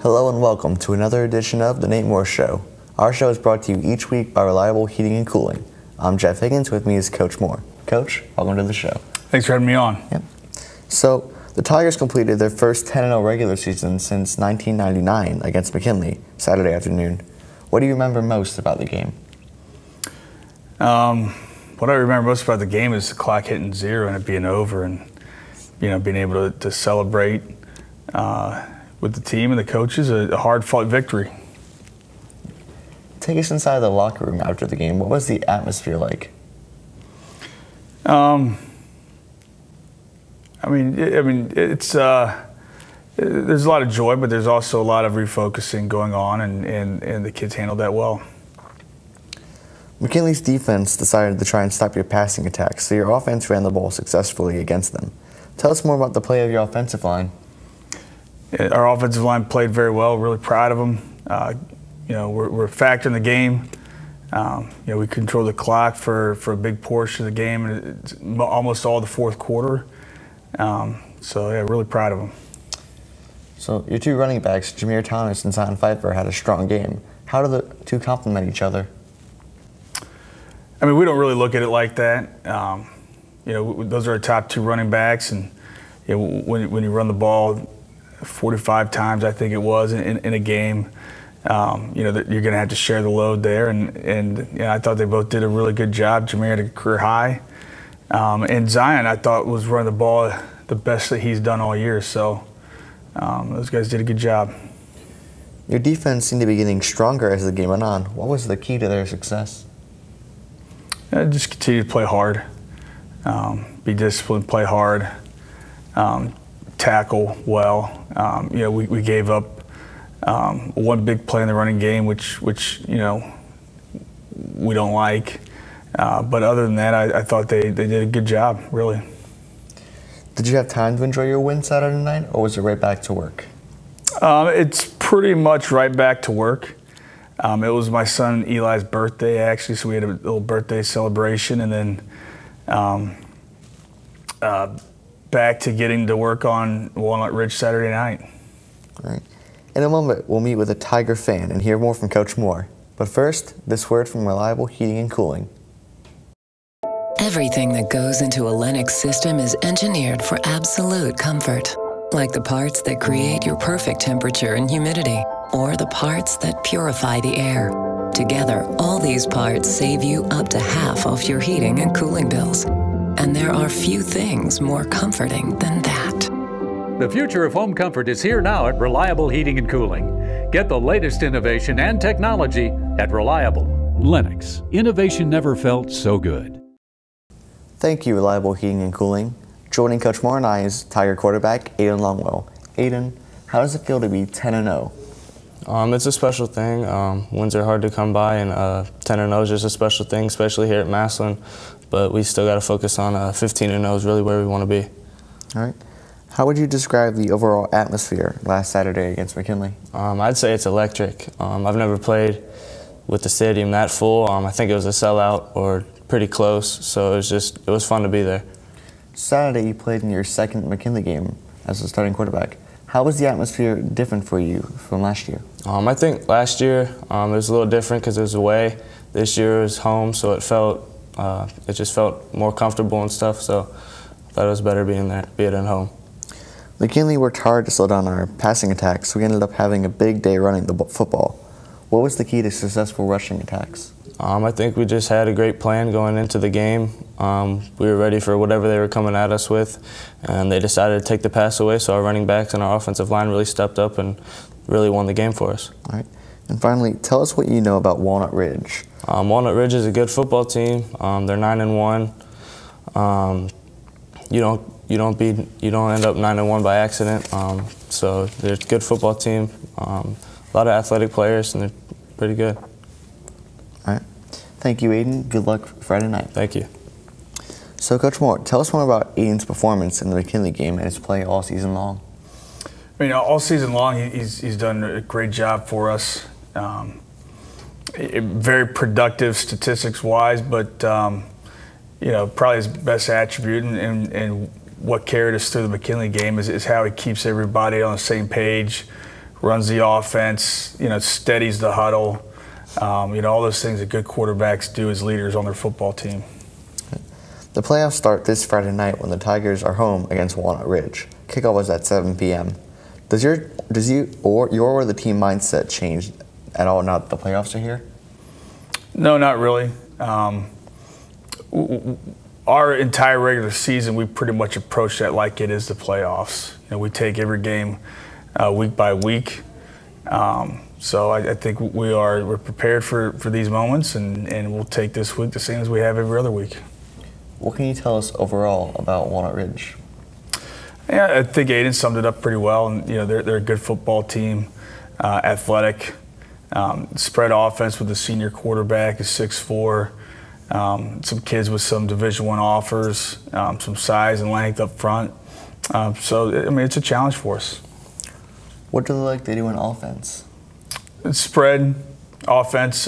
Hello and welcome to another edition of The Nate Moore Show. Our show is brought to you each week by Reliable Heating and Cooling. I'm Jeff Higgins, with me is Coach Moore. Coach, welcome to the show. Thanks for having me on. Yep. So, the Tigers completed their first 10-0 regular season since 1999 against McKinley Saturday afternoon. What do you remember most about the game? What I remember most about the game is the clock hitting zero and it being over, and being able to celebrate with the team and the coaches, a hard-fought victory. Take us inside the locker room after the game. What was the atmosphere like? It's there's a lot of joy, but there's also a lot of refocusing going on, and the kids handled that well. McKinley's defense decided to try and stop your passing attacks, so your offense ran the ball successfully against them. Tell us more about the play of your offensive line. Our offensive line played very well. Really proud of them. We're a factor in the game. We control the clock for a big portion of the game, and it's almost all the fourth quarter. Really proud of them. So your two running backs, Jameer Thomas and Zion Pfeiffer, had a strong game. How do the two complement each other? We don't really look at it like that. Those are our top two running backs, and when you run the ball 45 times, I think it was, in a game, you're going to have to share the load there. And I thought they both did a really good job. Jameer had a career high. And Zion, I thought, was running the ball the best that he's done all year. So those guys did a good job. Your defense seemed to be getting stronger as the game went on. What was the key to their success? Just continue to play hard. Be disciplined, play hard. Tackle well. We gave up one big play in the running game, which we don't like. But other than that, I thought they did a good job, really. Did you have time to enjoy your win Saturday night, or was it right back to work? It's pretty much right back to work. It was my son Eli's birthday, actually, so we had a little birthday celebration, and then back to getting to work on Walnut Ridge Saturday night. All right. In a moment, we'll meet with a Tiger fan and hear more from Coach Moore. But first, this word from Reliable Heating and Cooling. Everything that goes into a Lennox system is engineered for absolute comfort. Like the parts that create your perfect temperature and humidity, or the parts that purify the air. Together, all these parts save you up to half off your heating and cooling bills. And there are few things more comforting than that. The future of home comfort is here now at Reliable Heating and Cooling. Get the latest innovation and technology at Reliable. Lennox. Innovation never felt so good. Thank you, Reliable Heating and Cooling. Joining Coach Moore and I is Tiger quarterback Aiden Longwell. Aiden, how does it feel to be 10-0? It's a special thing. Wins are hard to come by, and 10-0 is just a special thing, especially here at Massillon. But we still got to focus on 15-0 is really where we want to be. All right. How would you describe the overall atmosphere last Saturday against McKinley? I'd say it's electric. I've never played with the stadium that full. I think it was a sellout or pretty close, so it was fun to be there. Saturday, you played in your second McKinley game as a starting quarterback. How was the atmosphere different for you from last year? I think last year it was a little different because it was away. This year it was home, so it just felt more comfortable and stuff. So I thought it was better being at home. McKinley worked hard to slow down our passing attacks, so we ended up having a big day running the football. What was the key to successful rushing attacks? I think we just had a great plan going into the game. We were ready for whatever they were coming at us with, and they decided to take the pass away, so our running backs and our offensive line really stepped up and really won the game for us. All right. And finally, tell us what you know about Walnut Ridge. Walnut Ridge is a good football team. They're 9-1. You don't end up 9-1 by accident. So they're a good football team. A lot of athletic players, and they're pretty good. All right. Thank you, Aiden. Good luck Friday night. Thank you. So, Coach Moore, tell us more about Aiden's performance in the McKinley game and his play all season long. All season long, he's done a great job for us. Very productive statistics-wise, but probably his best attribute and what carried us through the McKinley game is how he keeps everybody on the same page, runs the offense, steadies the huddle. All those things that good quarterbacks do as leaders on their football team. The playoffs start this Friday night when the Tigers are home against Walnut Ridge. Kickoff is at 7 p.m. Does your or the team mindset change at all now that the playoffs are here? No, not really. Our entire regular season, we pretty much approach that like it is the playoffs. We take every game week by week. So I think we're prepared for these moments, and we'll take this week the same as we have every other week. What can you tell us overall about Walnut Ridge? Yeah, I think Aiden summed it up pretty well. And they're a good football team, athletic, spread offense with the senior quarterback is 6'4". Some kids with some Division I offers, some size and length up front. So it's a challenge for us. What do they like to do in offense? It's spread offense,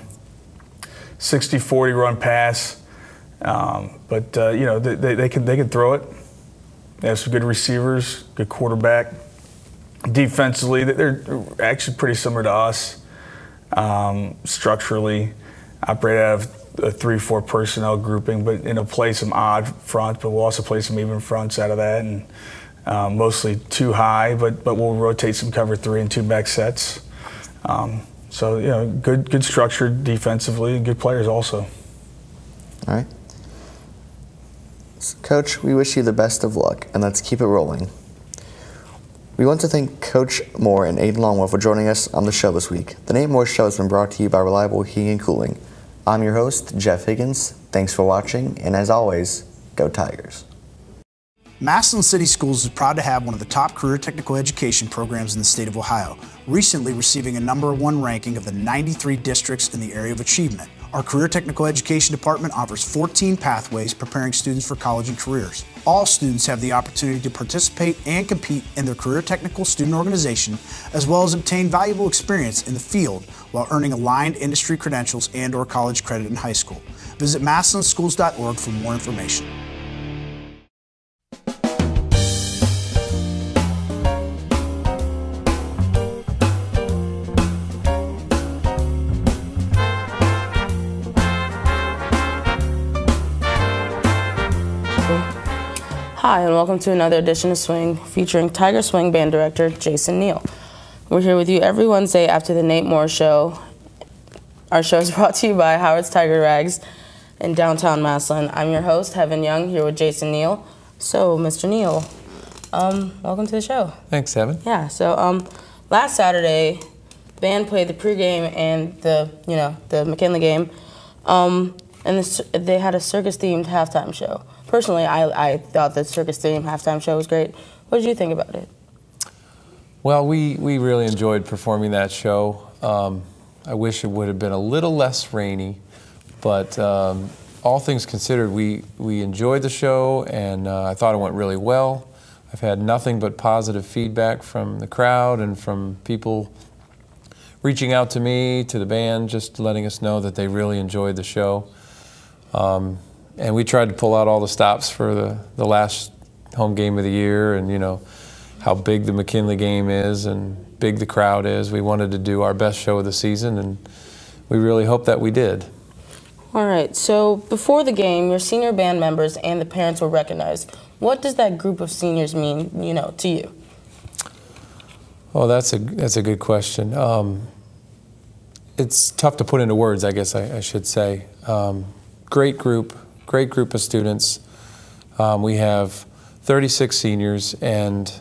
60-40 run pass. But they can throw it. They have some good receivers, good quarterback. Defensively, they're actually pretty similar to us. Structurally, operate out of a 3-4 personnel grouping, but play some odd fronts, but we'll also play some even fronts out of that, and mostly too high, but we'll rotate some cover 3 and 2 back sets. So good structure defensively and good players also. All right. So, Coach, we wish you the best of luck, and let's keep it rolling. We want to thank Coach Moore and Aiden Longwell for joining us on the show this week. The Nate Moore Show has been brought to you by Reliable Heating and Cooling. I'm your host, Jeff Higgins. Thanks for watching, and as always, go Tigers. Massillon City Schools is proud to have one of the top career technical education programs in the state of Ohio, recently receiving a #1 ranking of the 93 districts in the area of achievement. Our Career Technical Education Department offers 14 pathways preparing students for college and careers. All students have the opportunity to participate and compete in their career technical student organization, as well as obtain valuable experience in the field while earning aligned industry credentials and/or college credit in high school. Visit massillonschools.org for more information. Hi, and welcome to another edition of Swing featuring Tiger Swing Band Director Jason Neal. We're here with you every Wednesday after the Nate Moore Show. Our show is brought to you by Howard's Tiger Rags in downtown Massillon. I'm your host, Heaven Young, here with Jason Neal. So, Mr. Neal, welcome to the show. Thanks, Heaven. Yeah, so last Saturday, the band played the pregame and the McKinley game, and they had a circus-themed halftime show. Personally, I thought the circus-themed halftime show was great. What did you think about it? Well, we really enjoyed performing that show. I wish it would have been a little less rainy, but all things considered, we enjoyed the show, and I thought it went really well. I've had nothing but positive feedback from the crowd and from people reaching out to me, to the band, just letting us know that they really enjoyed the show. And we tried to pull out all the stops for the last home game of the year, and how big the McKinley game is and big the crowd is. We wanted to do our best show of the season, and we really hope that we did. All right, so before the game, your senior band members and the parents were recognized. What does that group of seniors mean, to you? Well, that's a good question. It's tough to put into words, I guess I should say. Great group of students. We have 36 seniors, and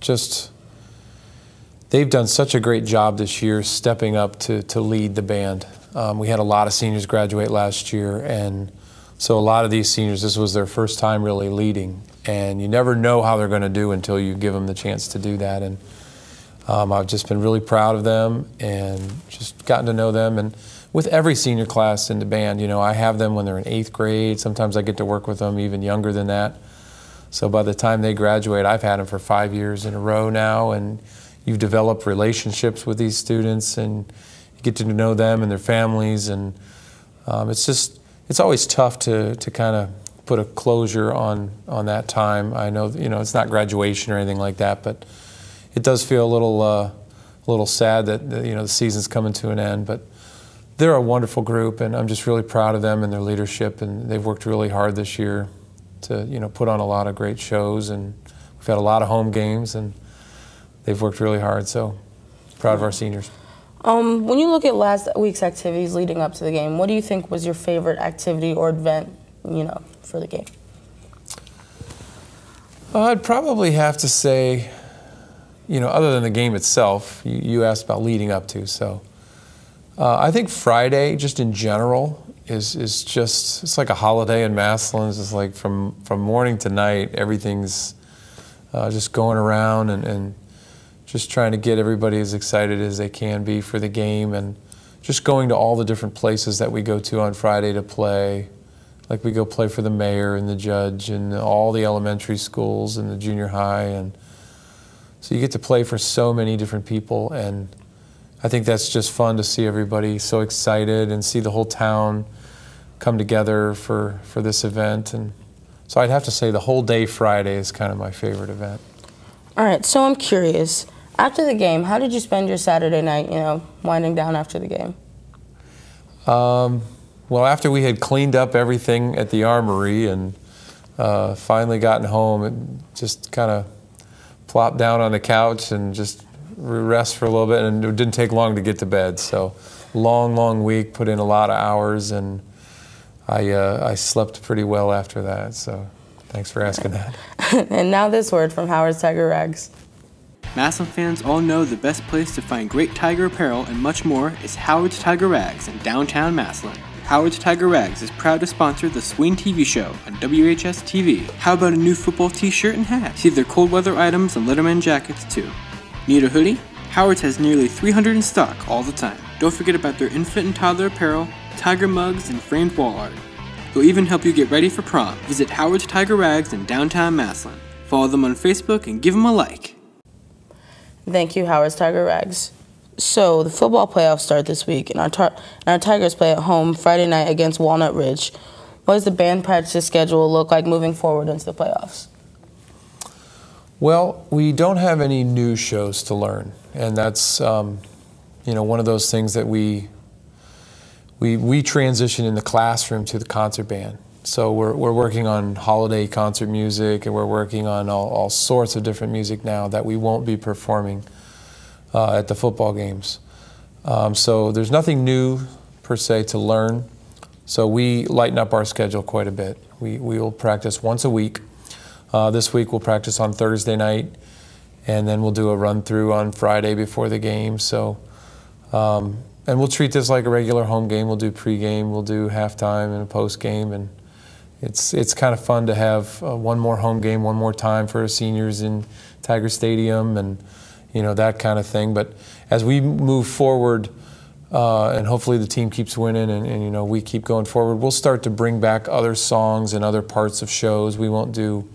they've done such a great job this year stepping up to lead the band. We had a lot of seniors graduate last year, and so a lot of these seniors, this was their first time really leading, and you never know how they're going to do until you give them the chance to do that. And I've just been really proud of them and just gotten to know them. And with every senior class in the band, I have them when they're in 8th grade. Sometimes I get to work with them even younger than that. So by the time they graduate, I've had them for 5 years in a row now, and you've developed relationships with these students, and you get to know them and their families, and it's always tough to kind of put a closure on that time. I know, it's not graduation or anything like that, but it does feel a little a little sad that the season's coming to an end, but they're a wonderful group, and I'm just really proud of them and their leadership, and they've worked really hard this year to put on a lot of great shows, and we've had a lot of home games, and they've worked really hard, so proud of our seniors. When you look at last week's activities leading up to the game, what do you think was your favorite activity or event, for the game? I'd probably have to say, other than the game itself, you asked about leading up to, so I think Friday, just in general, is just, it's like a holiday in Massillon. It's just like from morning to night, everything's just going around and just trying to get everybody as excited as they can be for the game, and just going to all the different places that we go to on Friday to play. Like we go play for the mayor and the judge and all the elementary schools and the junior high, and so you get to play for so many different people, and I think that's just fun to see everybody so excited and see the whole town come together for this event. And so I'd have to say the whole day Friday is kind of my favorite event. All right, so I'm curious. After the game, how did you spend your Saturday night, winding down after the game? Well, after we had cleaned up everything at the Armory and finally gotten home, and just kind of plopped down on the couch and just rest for a little bit, and it didn't take long to get to bed. So long week, put in a lot of hours, and I slept pretty well after that. So thanks for asking that. And now this word from Howard's Tiger Rags. Massillon fans all know the best place to find great Tiger apparel and much more is Howard's Tiger Rags in downtown Massillon. Howard's Tiger Rags is proud to sponsor the Swing TV show on WHS TV. How about a new football t-shirt and hat? See their cold weather items and Letterman jackets too. Need a hoodie? Howard's has nearly 300 in stock all the time. Don't forget about their infant and toddler apparel, tiger mugs, and framed wall art. They'll even help you get ready for prom. Visit Howard's Tiger Rags in downtown Massillon. Follow them on Facebook and give them a like. Thank you, Howard's Tiger Rags. So the football playoffs start this week, and our Tigers play at home Friday night against Walnut Ridge. What does the band practice schedule look like moving forward into the playoffs? Well, we don't have any new shows to learn, and that's one of those things that we transition in the classroom to the concert band. So we're working on holiday concert music, and we're working on all sorts of different music now that we won't be performing at the football games. So there's nothing new per se to learn. So we lighten up our schedule quite a bit. We will practice once a week. This week we'll practice on Thursday night, and then we'll do a run through on Friday before the game. So, and we'll treat this like a regular home game. We'll do pregame, we'll do halftime and a postgame, and it's kind of fun to have one more home game, one more time for our seniors in Tiger Stadium, and that kind of thing. But as we move forward, and hopefully the team keeps winning, and we keep going forward, we'll start to bring back other songs and other parts of shows. We won't do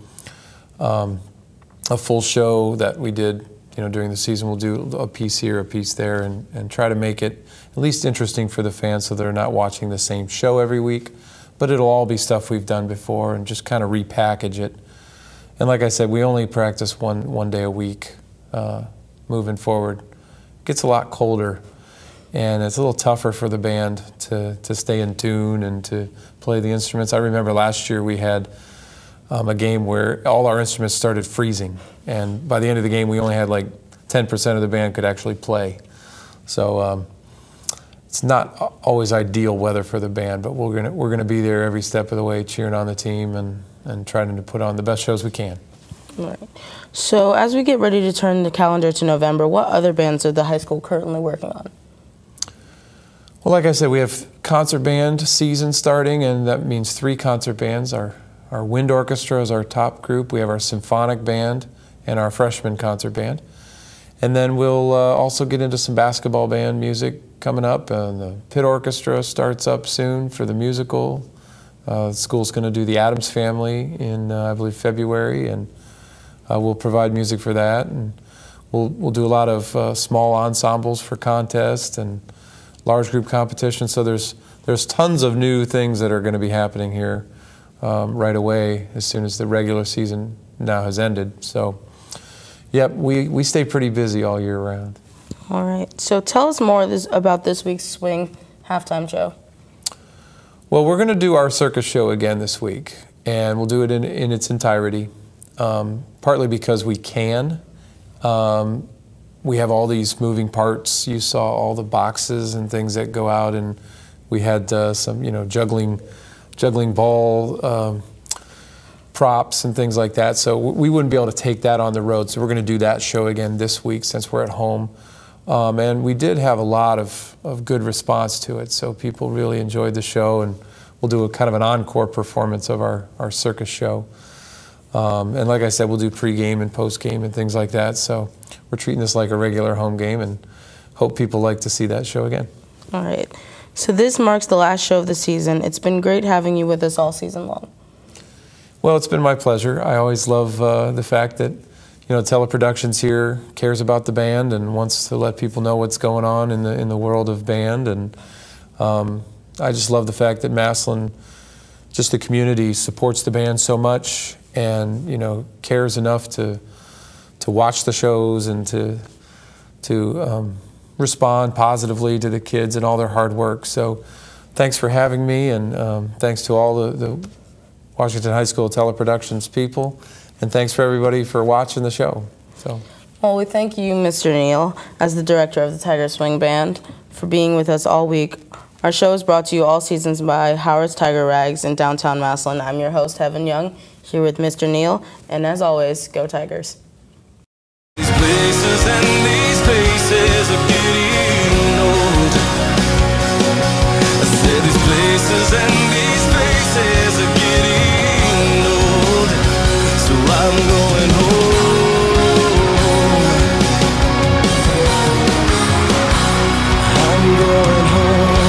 a full show that we did during the season. We'll do a piece here, a piece there, and try to make it at least interesting for the fans so they're not watching the same show every week. But it'll all be stuff we've done before, and just kind of repackage it. And like I said, we only practice one day a week moving forward. It gets a lot colder, and it's a little tougher for the band to stay in tune and to play the instruments. I remember last year we had a game where all our instruments started freezing, and by the end of the game we only had like 10% of the band could actually play. So it's not always ideal weather for the band, but we're gonna be there every step of the way, cheering on the team and trying to put on the best shows we can. Right. So as we get ready to turn the calendar to November, what other bands are the high school currently working on? Well, like I said, we have concert band season starting, and that means 3 concert bands. Our wind orchestra is our top group. We have our symphonic band and our freshman concert band. And then we'll also get into some basketball band music coming up. And the pit orchestra starts up soon for the musical. The school's going to do the Addams Family in, I believe, February, and we'll provide music for that. And we'll do a lot of small ensembles for contests and large group competitions. So there's tons of new things that are going to be happening here right away as soon as the regular season now has ended. So, yep, we stay pretty busy all year round. All right. So tell us more about this week's Swing halftime show. Well, we're going to do our circus show again this week, and we'll do it in its entirety, partly because we can. We have all these moving parts. You saw all the boxes and things that go out, and we had some, juggling ball props and things like that. So we wouldn't be able to take that on the road. So we're going to do that show again this week since we're at home. And we did have a lot of good response to it. So people really enjoyed the show, and we'll do a kind of an encore performance of our circus show. And like I said, we'll do pregame and postgame and things like that. So we're treating this like a regular home game, and hope people like to see that show again. All right. So this marks the last show of the season. It's been great having you with us all season long. Well, it's been my pleasure. I always love the fact that, Teleproductions here cares about the band and wants to let people know what's going on in the world of band. And I just love the fact that Massillon, just the community, supports the band so much and, cares enough to watch the shows and to respond positively to the kids and all their hard work. So thanks for having me, and thanks to all the Washington High School Teleproductions people, and thanks for everybody for watching the show. Well, we thank you, Mr. Neal, as the director of the Tiger Swing Band, for being with us all week. Our show is brought to you all seasons by Howard's Tiger Rags in downtown Massillon. I'm your host, Heaven Young, here with Mr. Neal, and as always, go Tigers. These places and these faces are getting old. I said these places and these faces are getting old. So I'm going home. I'm going home.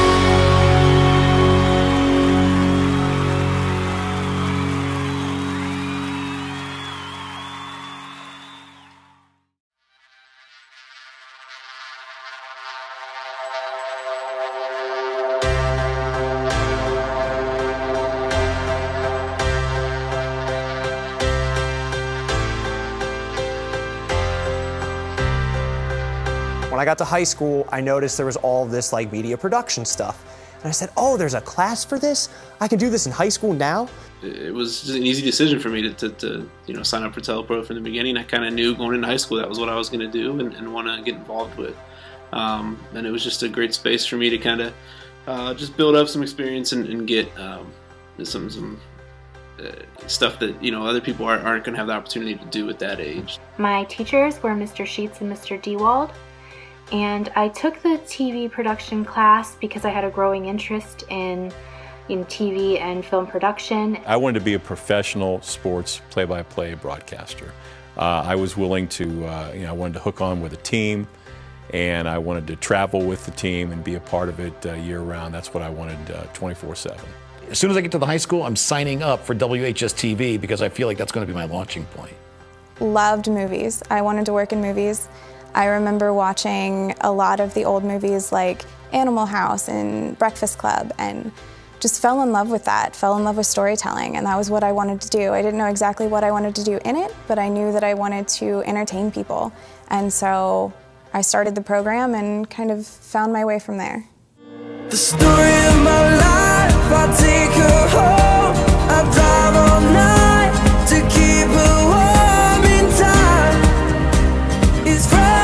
When I got to high school, I noticed there was all this like media production stuff. And I said, oh, there's a class for this? I can do this in high school now? It was just an easy decision for me to sign up for Telepro from the beginning. I kind of knew going into high school that was what I was going to do and want to get involved with. And it was just a great space for me to kind of just build up some experience and get some stuff that other people aren't going to have the opportunity to do at that age. My teachers were Mr. Sheets and Mr. Dewald. And I took the TV production class because I had a growing interest in TV and film production. I wanted to be a professional sports play-by-play broadcaster. I was willing to, I wanted to hook on with a team, and I wanted to travel with the team and be a part of it year-round. That's what I wanted 24/7. As soon as I get to the high school, I'm signing up for WHS-TV because I feel like that's going to be my launching point. Loved movies. I wanted to work in movies. I remember watching a lot of the old movies like Animal House and Breakfast Club, and just fell in love with that, fell in love with storytelling, and that was what I wanted to do. I didn't know exactly what I wanted to do in it, but I knew that I wanted to entertain people. And so I started the program and kind of found my way from there. The story of my life, I take her home, I drive all night to keep her warm in time. It's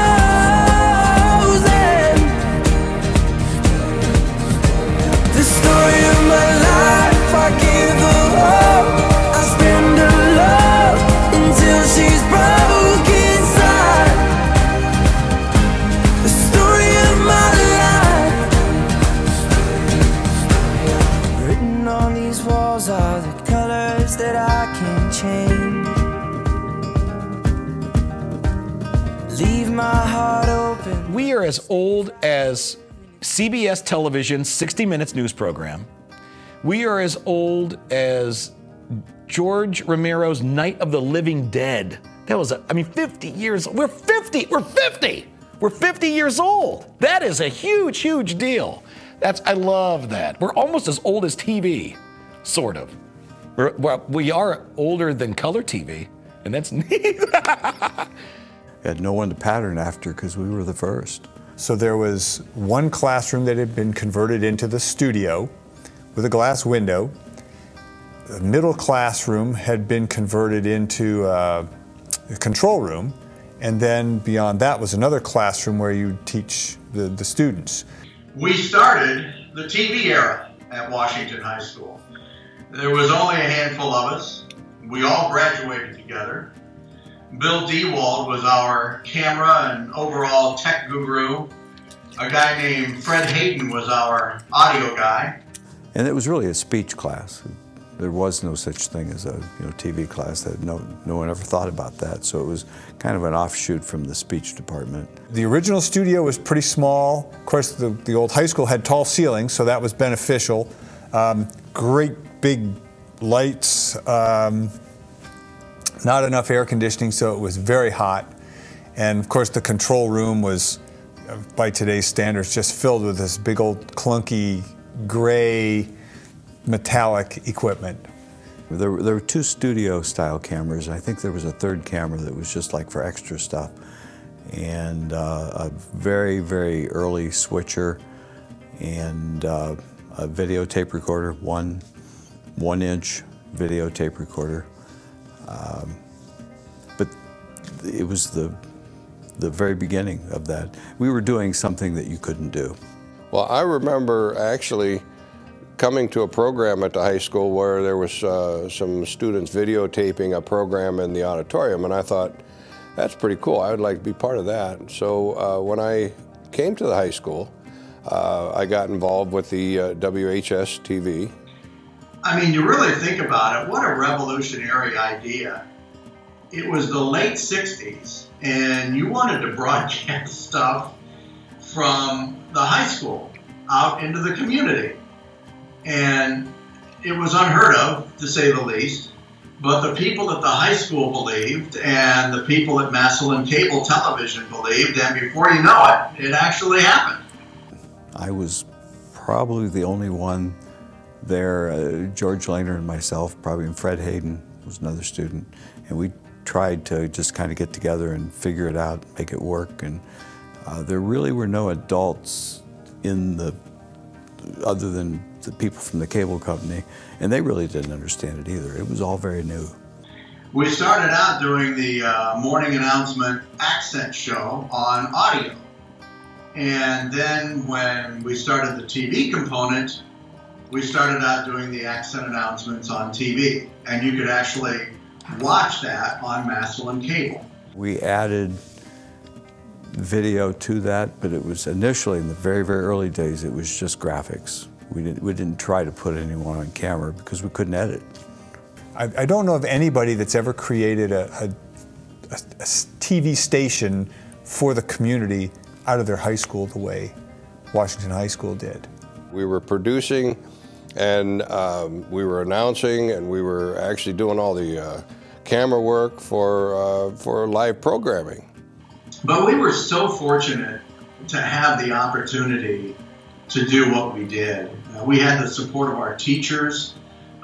frozen. The story of my life, I give her hope, I spend her love until she's broke inside. The story of my life. Written on these walls are the colors that I can change. Leave my heart open. We are as old as CBS Television's 60 Minutes news program. We are as old as George Romero's Night of the Living Dead. That was, 50 years. We're 50. We're 50. We're 50 years old. That is a huge, huge deal. I love that. We're almost as old as TV, sort of. We are older than color TV, and that's neat. had no one to pattern after because we were the first. So there was one classroom that had been converted into the studio with a glass window. The middle classroom had been converted into a control room, and then beyond that was another classroom where you teach the students. We started the TV era at Washington High School. There was only a handful of us. We all graduated together. Bill Dewald was our camera and overall tech guru. A guy named Fred Hayden was our audio guy. And it was really a speech class. There was no such thing as a TV class. That no one ever thought about that. So it was kind of an offshoot from the speech department. The original studio was pretty small. Of course, the old high school had tall ceilings, so that was beneficial. Great big lights, not enough air conditioning, so it was very hot. And of course, the control room was, by today's standards, just filled with this big old clunky gray metallic equipment. There were two studio-style cameras. I think there was a third camera that was just like for extra stuff. And a very, very early switcher and a videotape recorder, one-inch videotape recorder. But it was the very beginning of that. We were doing something that you couldn't do. Well, I remember actually coming to a program at the high school where there was some students videotaping a program in the auditorium, and I thought, that's pretty cool. I would like to be part of that. So when I came to the high school, I got involved with the WHS TV. I mean, you really think about it, what a revolutionary idea. It was the late 60s, and you wanted to broadcast stuff from the high school out into the community. And it was unheard of, to say the least. But the people at the high school believed, and the people at Massillon Cable Television believed, and before you know it, it actually happened. I was probably the only one there. George Lehner and myself, probably, and Fred Hayden was another student. And we tried to just kind of get together and figure it out, make it work. And there really were no adults in other than the people from the cable company, and they really didn't understand it either. It was all very new. We started out doing the morning announcement accent show on audio. And then when we started the TV component, we started out doing the accent announcements on TV. And you could actually watch that on Massillon Cable. We added video to that, but it was initially, in the very, very early days, it was just graphics. We didn't try to put anyone on camera because we couldn't edit. I don't know of anybody that's ever created a TV station for the community out of their high school the way Washington High School did. We were producing, and we were announcing, and we were actually doing all the camera work for live programming. But we were so fortunate to have the opportunity to do what we did. We had the support of our teachers,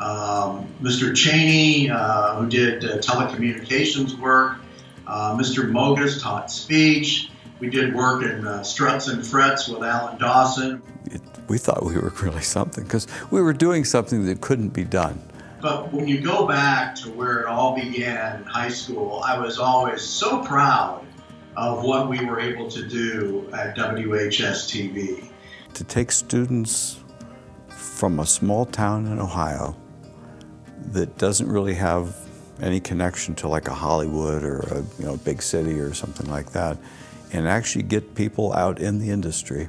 Mr. Cheney, who did telecommunications work, Mr. Mogus taught speech. We did work in Struts and Frets with Alan Dawson. We thought we were really something because we were doing something that couldn't be done. But when you go back to where it all began in high school, I was always so proud of what we were able to do at WHS TV. To take students from a small town in Ohio that doesn't really have any connection to like a Hollywood or a big city or something like that, and actually get people out in the industry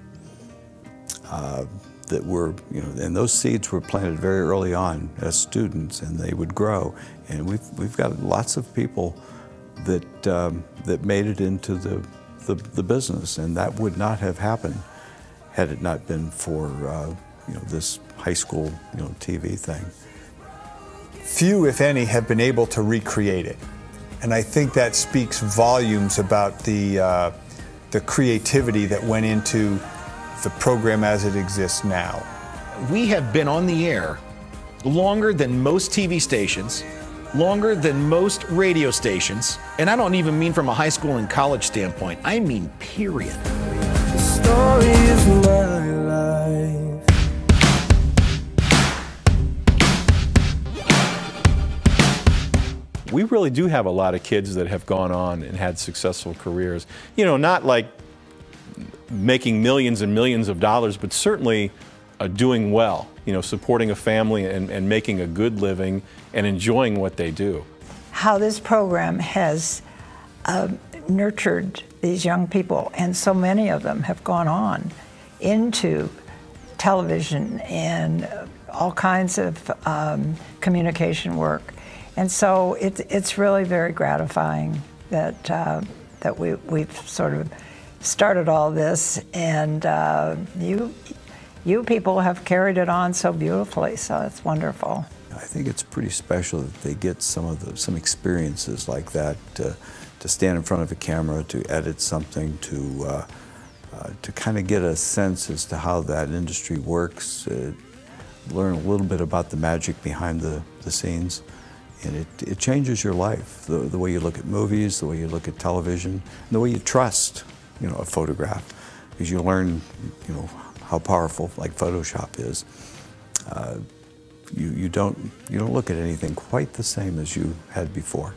that were, and those seeds were planted very early on as students, and they would grow. And we've got lots of people that that made it into the business, and that would not have happened had it not been for this high school TV thing. Few, if any, have been able to recreate it, and I think that speaks volumes about the creativity that went into the program as it exists now. We have been on the air longer than most TV stations, longer than most radio stations, and I don't even mean from a high school and college standpoint, I mean period. The story is my life. We really do have a lot of kids that have gone on and had successful careers. You know, not like making millions and millions of dollars, but certainly doing well, you know, supporting a family and making a good living and enjoying what they do. How this program has nurtured these young people, and so many of them have gone on into television and all kinds of communication work. And so it's really very gratifying that, that we've sort of started all this, and you people have carried it on so beautifully, so it's wonderful. I think it's pretty special that they get some experiences like that, to stand in front of a camera, to edit something, to kind of get a sense as to how that industry works, learn a little bit about the magic behind the scenes. And it changes your life, the way you look at movies, the way you look at television, and the way you trust, you know, a photograph, because you learn, you know, how powerful like Photoshop is. You don't look at anything quite the same as you had before.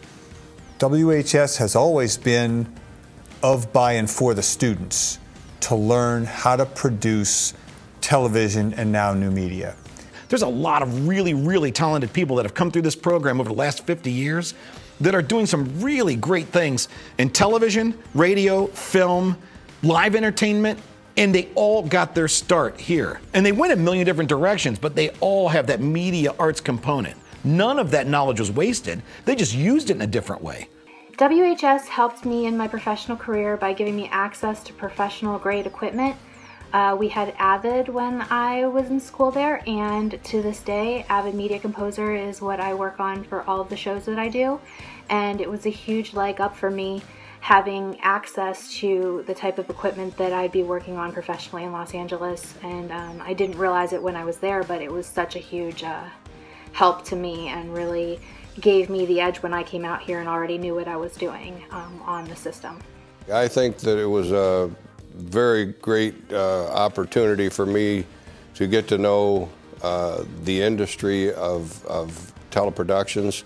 WHS has always been of, by, and for the students to learn how to produce television and now new media. There's a lot of really, really talented people that have come through this program over the last 50 years that are doing some really great things in television, radio, film, live entertainment, and they all got their start here. And they went a million different directions, but they all have that media arts component. None of that knowledge was wasted. They just used it in a different way. WHS helped me in my professional career by giving me access to professional grade equipment. We had Avid when I was in school there, and to this day, Avid Media Composer is what I work on for all of the shows that I do. And it was a huge leg up for me having access to the type of equipment that I'd be working on professionally in Los Angeles. And I didn't realize it when I was there, but it was such a huge help to me and really gave me the edge when I came out here and already knew what I was doing on the system. I think that it was a very great opportunity for me to get to know the industry of teleproductions.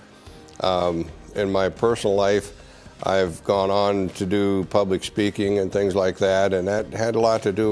In my personal life, I've gone on to do public speaking and things like that, and that had a lot to do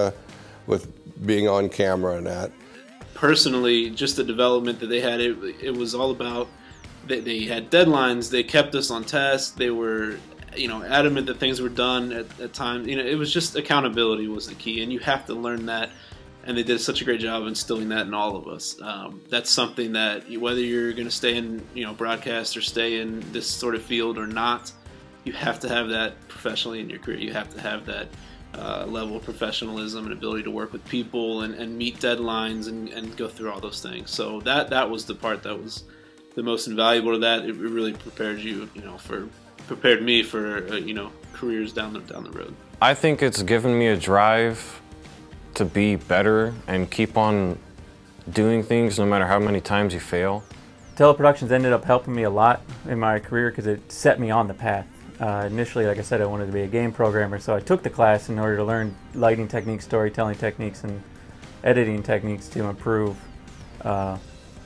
with being on camera and that. Personally, just the development that they had, it was all about, they had deadlines, they kept us on task, they were, you know, adamant that things were done at times. You know, it was just accountability was the key, and you have to learn that, and they did such a great job instilling that in all of us. That's something that whether you're going to stay in, you know, broadcast or stay in this sort of field or not, you have to have that professionally in your career. You have to have that level of professionalism and ability to work with people and meet deadlines and go through all those things. So that was the part that was the most invaluable to that. It really prepared you, you know, prepared me for you know, careers down the road. I think it's given me a drive to be better and keep on doing things no matter how many times you fail. Teleproductions ended up helping me a lot in my career because it set me on the path. Initially, like I said, I wanted to be a game programmer, so I took the class in order to learn lighting techniques, storytelling techniques, and editing techniques to improve how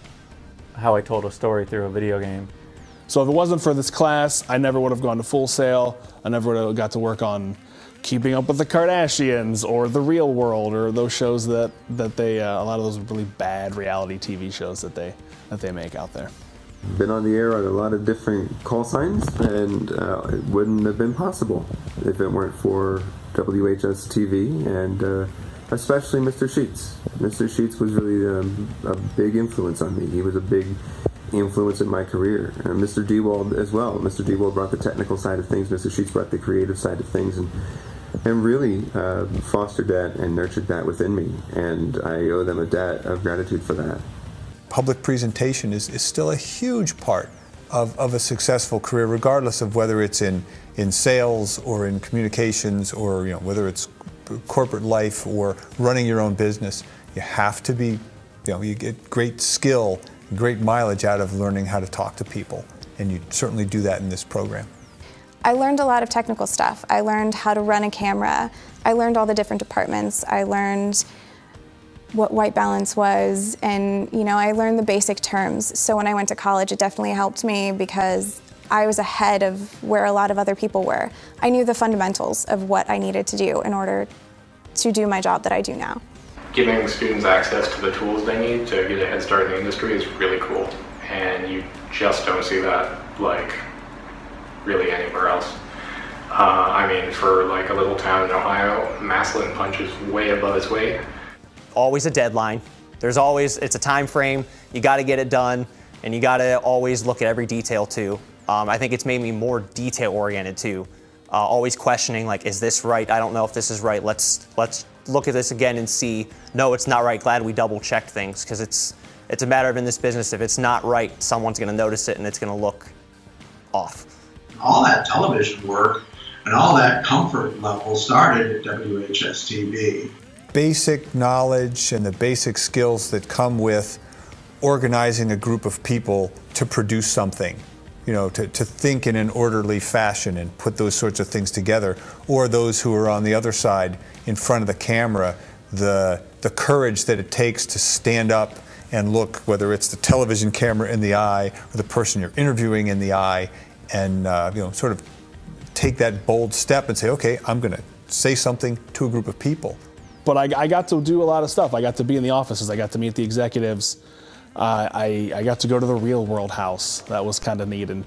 I told a story through a video game. So if it wasn't for this class, I never would have gone to Full Sail. I never would have got to work on Keeping Up with the Kardashians or The Real World or those shows that they a lot of those really bad reality TV shows that they make out there. Been on the air on a lot of different call signs, and it wouldn't have been possible if it weren't for WHS TV and especially Mr. Sheets. Mr. Sheets was really a big influence on me. He was a big influence in my career. And Mr. Dewald as well. Mr. Dewald brought the technical side of things. Mr. Sheets brought the creative side of things, and really fostered that and nurtured that within me. And I owe them a debt of gratitude for that. Public presentation is still a huge part of a successful career, regardless of whether it's in sales or in communications, or whether it's corporate life or running your own business. You have to be, you get great skill great mileage out of learning how to talk to people, and you certainly do that in this program. I learned a lot of technical stuff. I learned how to run a camera. I learned all the different departments. I learned what white balance was, and I learned the basic terms. So when I went to college, it definitely helped me because I was ahead of where a lot of other people were. I knew the fundamentals of what I needed to do in order to do my job that I do now. Giving students access to the tools they need to get a head start in the industry is really cool, and you just don't see that really anywhere else. I mean, for like a little town in Ohio, Massillon punches way above its weight. Always a deadline. It's a time frame. You got to get it done, and you got to always look at every detail too. I think it's made me more detail oriented too. Always questioning, like, is this right? I don't know if this is right. Let's look at this again and see, no, it's not right. Glad we double checked things, because it's a matter of, in this business, if it's not right, someone's going to notice it and it's going to look off. All that television work and all that comfort level started at WHS-TV. Basic knowledge and the basic skills that come with organizing a group of people to produce something, to think in an orderly fashion and put those sorts of things together, or those who are on the other side in front of the camera, the courage that it takes to stand up and look, whether it's the television camera in the eye or the person you're interviewing in the eye, and sort of take that bold step and say, okay, I'm going to say something to a group of people. But I got to do a lot of stuff. I got to be in the offices. I got to meet the executives. I got to go to the Real World House. That was kind of neat in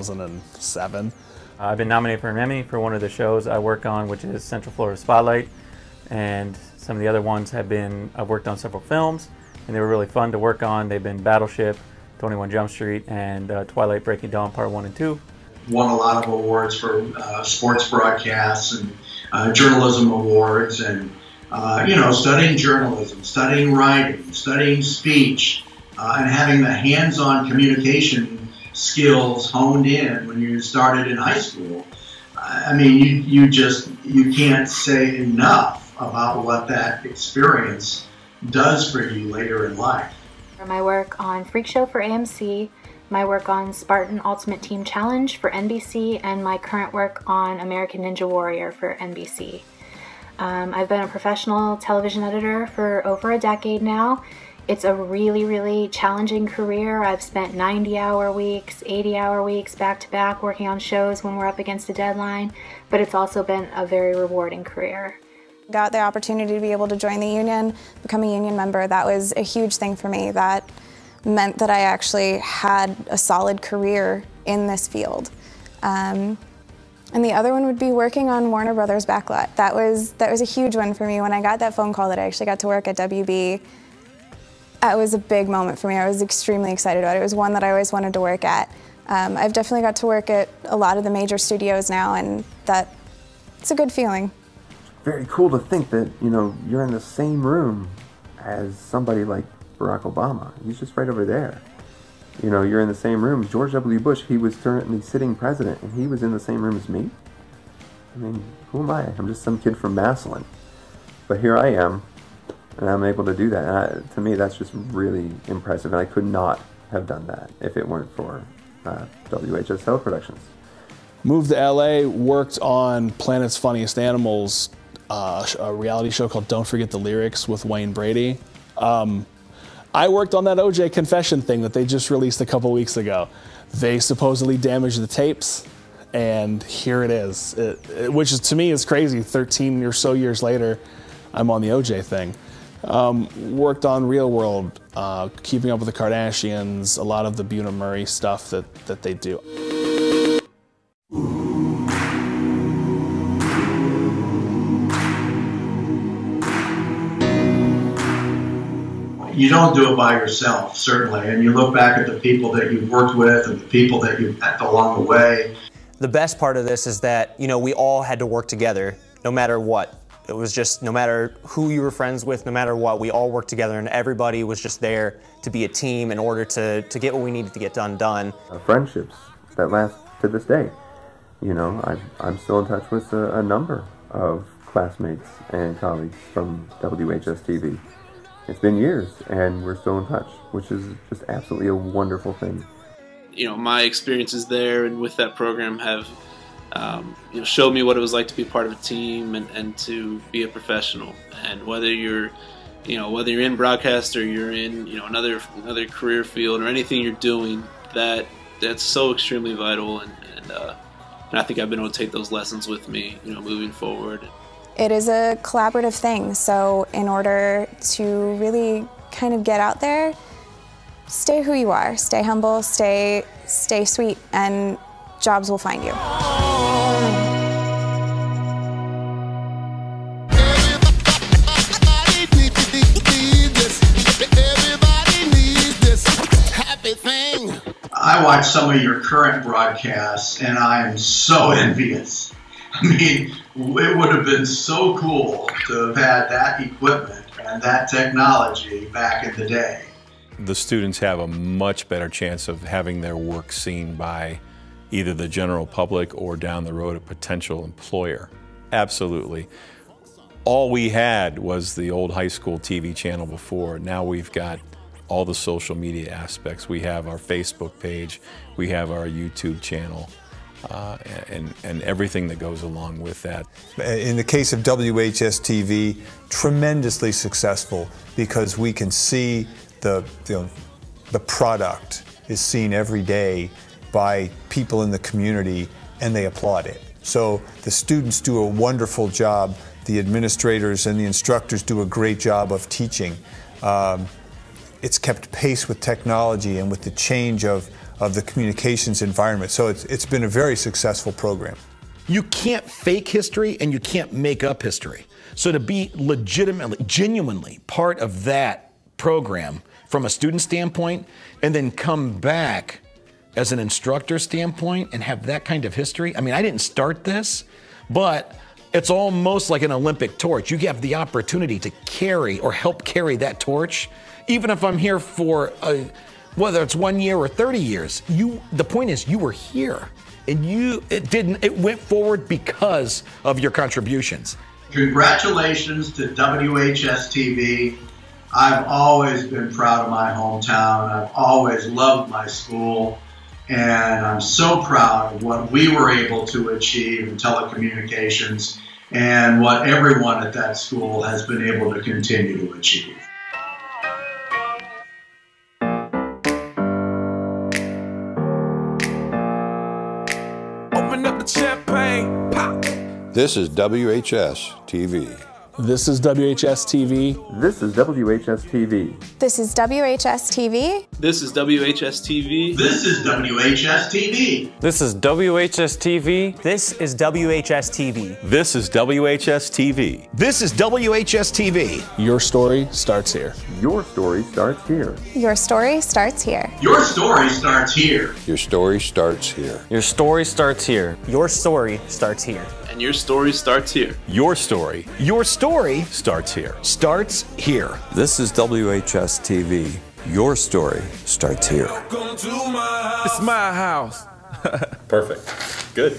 2007. I've been nominated for an Emmy for one of the shows I work on, which is Central Florida Spotlight. And some of the other ones I've worked on several films, and they were really fun to work on. They've been Battleship, 21 Jump Street, and Twilight Breaking Dawn Part 1 and 2. Won a lot of awards for sports broadcasts and journalism awards, and studying journalism, studying writing, studying speech, and having the hands-on communication skills honed in when you started in high school. I mean, you can't say enough about what that experience does for you later in life. My work on Freak Show for AMC, my work on Spartan Ultimate Team Challenge for NBC, and my current work on American Ninja Warrior for NBC. I've been a professional television editor for over a decade now. It's a really, really challenging career. I've spent 90-hour weeks, 80-hour weeks back-to-back working on shows when we're up against a deadline, but it's also been a very rewarding career. Got the opportunity to be able to join the union, become a union member. That was a huge thing for me. That meant that I actually had a solid career in this field. And the other one would be working on Warner Brothers Backlot. That was a huge one for me. When I got that phone call that I actually got to work at WB, that was a big moment for me. I was extremely excited about it. It was one that I always wanted to work at. I've definitely got to work at a lot of the major studios now, and it's a good feeling. Very cool to think that, you're in the same room as somebody like Barack Obama. He's just right over there. You're in the same room. George W. Bush, he was currently sitting president, and he was in the same room as me. I mean, who am I? I'm just some kid from Massillon. But here I am, and I'm able to do that. And to me, that's just really impressive, and I could not have done that if it weren't for WHS Teleproductions. Moved to LA, worked on Planet's Funniest Animals, a reality show called Don't Forget the Lyrics with Wayne Brady. I worked on that OJ confession thing that they just released a couple weeks ago. They supposedly damaged the tapes, and here it is, which is, to me is crazy. 13 or so years later, I'm on the OJ thing. Worked on Real World, Keeping Up with the Kardashians, a lot of the Buena Murray stuff that they do. You don't do it by yourself, certainly, and you look back at the people that you've worked with and the people that you've met along the way. The best part of this is that, we all had to work together, no matter what. It was just, no matter who you were friends with, no matter what, we all worked together, and everybody was just there to be a team in order to get what we needed to get done. Friendships that last to this day. I'm still in touch with a number of classmates and colleagues from WHS TV. it's been years and we're still in touch, which is just absolutely a wonderful thing. You know, my experiences there and with that program have showed me what it was like to be part of a team and to be a professional. And whether you're in broadcast or you're in another career field or anything you're doing, that's so extremely vital. And I think I've been able to take those lessons with me, moving forward. It is a collaborative thing, so in order to really kind of get out there, stay who you are, stay humble, stay sweet, and jobs will find you. I watch some of your current broadcasts and I am so envious. I mean, it would have been so cool to have had that equipment and that technology back in the day. The students have a much better chance of having their work seen by either the general public or down the road a potential employer. Absolutely. All we had was the old high school TV channel before. Now we've got all the social media aspects. We have our Facebook page, we have our YouTube channel, and everything that goes along with that. In the case of WHS-TV, tremendously successful because we can see the product is seen every day by people in the community and they applaud it. So the students do a wonderful job, the administrators and the instructors do a great job of teaching. It's kept pace with technology and with the change of the communications environment. So it's been a very successful program. You can't fake history and you can't make up history. So to be legitimately, genuinely part of that program from a student standpoint and then come back as an instructor standpoint and have that kind of history. I mean, I didn't start this, but it's almost like an Olympic torch. You have the opportunity to carry or help carry that torch. Even if I'm here for whether it's 1 year or 30 years, the point is you were here and it went forward because of your contributions. Congratulations to WHS-TV. I've always been proud of my hometown. I've always loved my school. And I'm so proud of what we were able to achieve in telecommunications and what everyone at that school has been able to continue to achieve. Open up the champagne, pop. This is WHS-TV. This is WHS-TV. This is WHS-TV. This is WHS-TV. This is WHS-TV. This is WHS-TV. This is WHS-TV. This is WHS-TV. This is WHS-TV. This is WHS-TV. Your story starts here. Your story starts here. Your story starts here. Your story starts here. Your story starts here. Your story starts here. Your story starts here. And your story starts here. Your story starts here. Starts here. This is WHS-TV. Your story starts here. It's my house. Perfect. Good.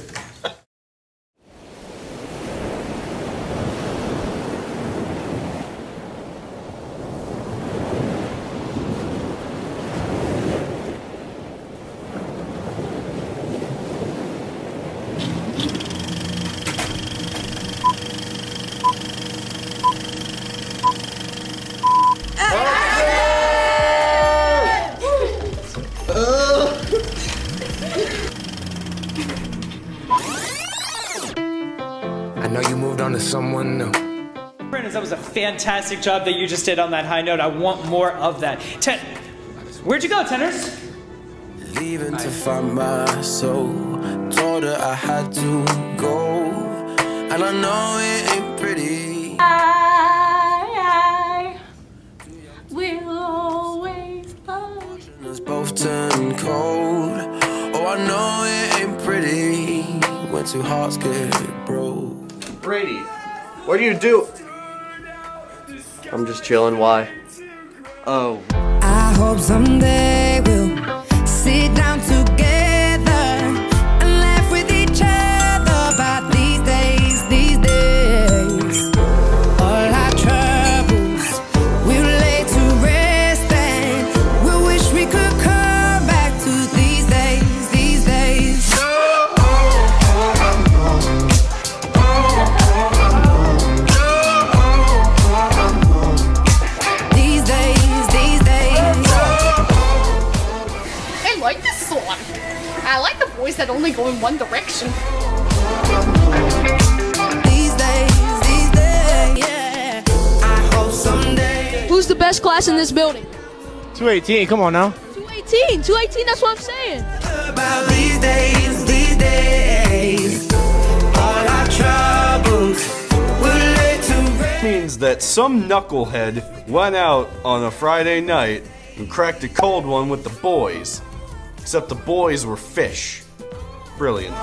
I know you moved on to someone new. Brandon, that was a fantastic job that you just did on that high note. I want more of that. Where'd you go, tenors? Leaving to find my soul. Told her I had to go. And I know it ain't pretty. I will always love you. Us both turn cold. Oh, I know it ain't pretty when two hearts get broke. Brady, what do you do? I'm just chilling. Why? Oh. I hope someday we'll sit down together and laugh with each other about these days, All our troubles we'll lay always said only go in one direction. Who's the best class in this building? 218, come on now. 218, that's what I'm saying. About these days, all our troubles will lay to rest. Means that some knucklehead went out on a Friday night and cracked a cold one with the boys. Except the boys were fish. Brilliant.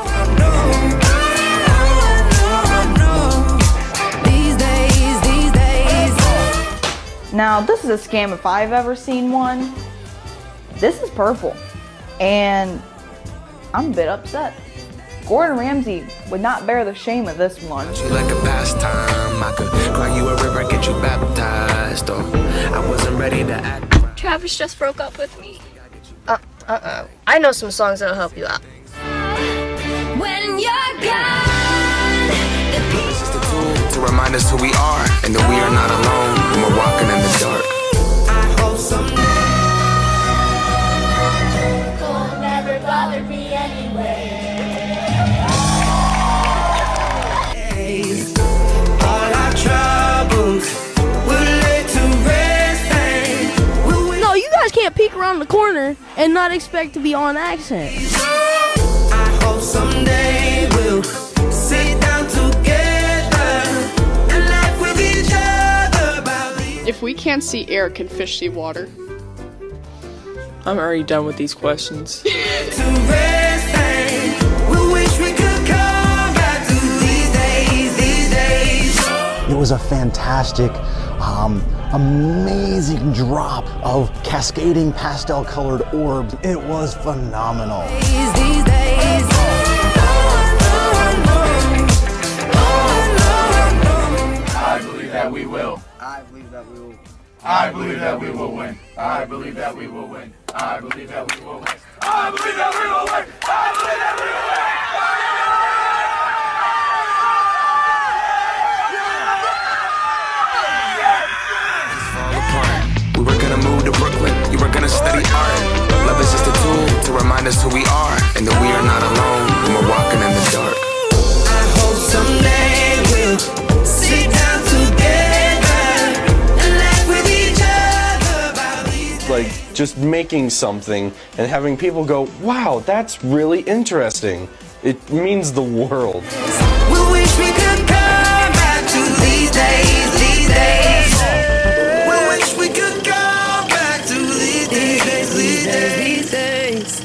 Now, this is a scam if I've ever seen one. This is purple, and I'm a bit upset. Gordon Ramsay would not bear the shame of this one. Like a pastime, I could cry you a river, get you baptized. Oh, I wasn't ready to act. Travis just broke up with me. I know some songs that'll help you out. When you're gone, this is the tool to remind us who we are and that we are not alone when we're walking in the dark. I hope someday cold never bothered me anyway. All our troubles will lay to rest. No, you guys can't peek around the corner and not expect to be on accent. I hope someday we'll sit down together and laugh with each other about these. If we can't see air, can fish see water? I'm already done with these questions. To rest, we wish we could come back to these days. It was a fantastic, amazing drop of cascading pastel-colored orbs. It was phenomenal. These days. I believe that we will. I believe that we will. I believe that we will win. I believe that we will win. I believe that we will win. I believe that we will win. I believe that we will win. We were gonna move to Brooklyn. You were gonna study art. Love is just a tool to remind us who we are and that we are not alone when we're walking in the dark. I hope someday we'll sit down together and laugh with each other about these. Like just making something and having people go, wow, that's really interesting. It means the world. We wish we could come back to these days, these days. We wish we could come back to these days, these days, these days.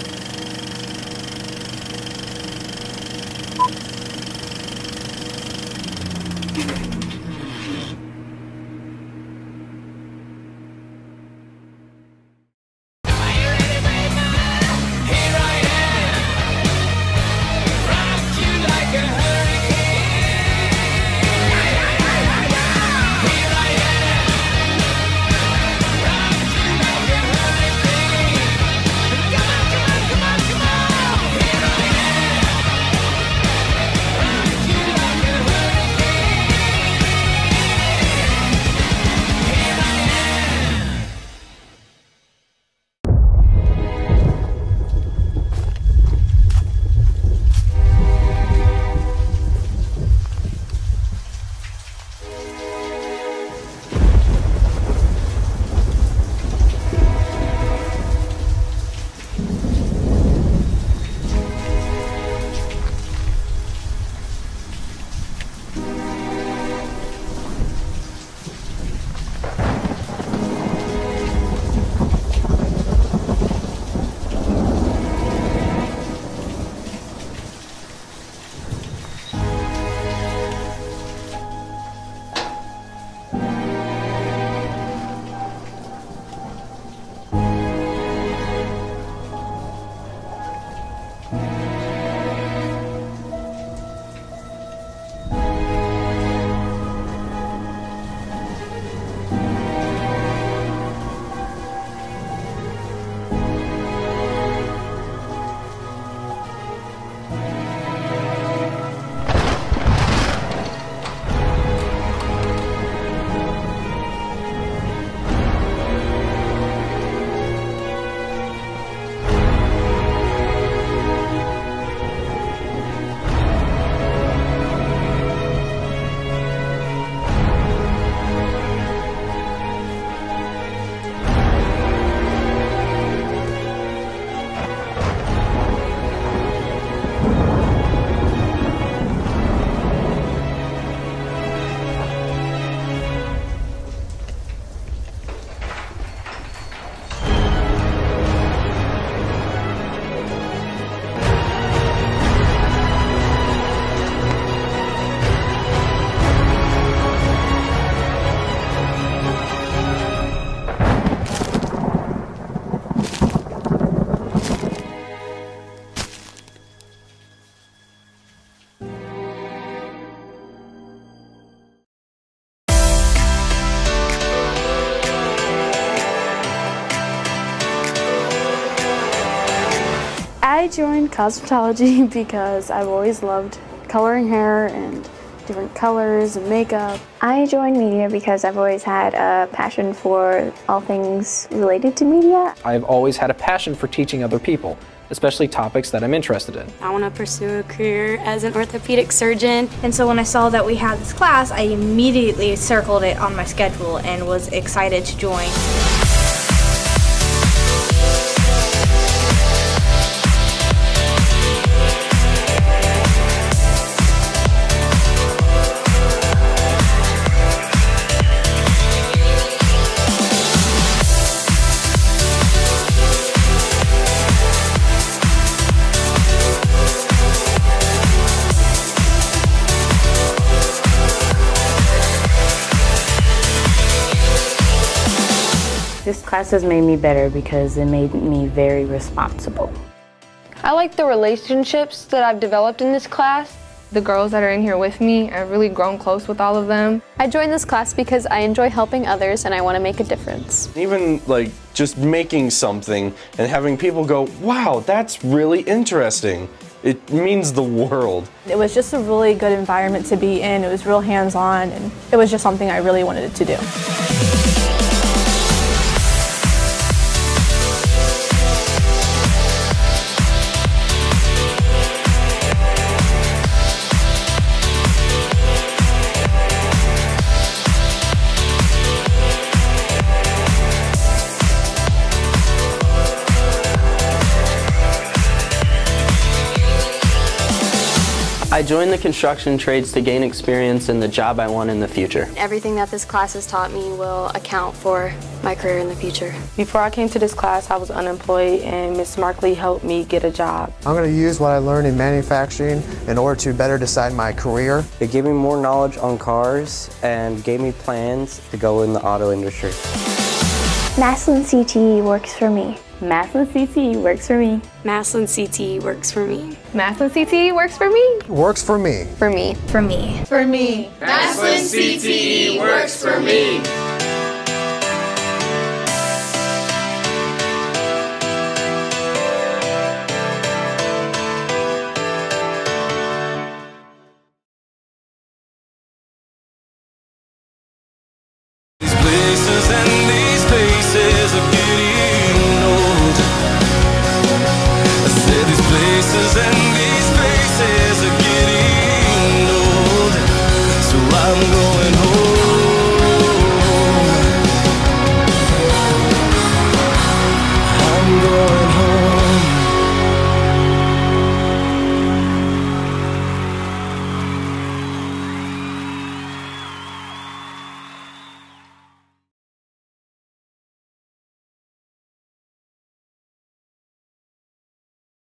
I joined cosmetology because I've always loved coloring hair and different colors and makeup. I joined media because I've always had a passion for all things related to media. I've always had a passion for teaching other people, especially topics that I'm interested in. I want to pursue a career as an orthopedic surgeon. And so when I saw that we had this class, I immediately circled it on my schedule and was excited to join. This class has made me better because it made me very responsible. I like the relationships that I've developed in this class. The girls that are in here with me, I've really grown close with all of them. I joined this class because I enjoy helping others and I want to make a difference. Even like just making something and having people go, wow, that's really interesting. It means the world. It was just a really good environment to be in. It was real hands-on and it was just something I really wanted to do. I joined the construction trades to gain experience in the job I want in the future. Everything that this class has taught me will account for my career in the future. Before I came to this class, I was unemployed and Ms. Markley helped me get a job. I'm going to use what I learned in manufacturing in order to better decide my career. It gave me more knowledge on cars and gave me plans to go in the auto industry. Massillon CTE works for me. Massillon CTE works for me. Massillon CTE works for me. Massillon CTE works for me. Works for me. For me. For me. For me. Massillon CTE works for me. These places and these